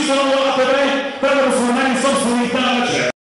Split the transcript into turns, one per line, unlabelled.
sono arrivate 3 per la musulmani in sostanza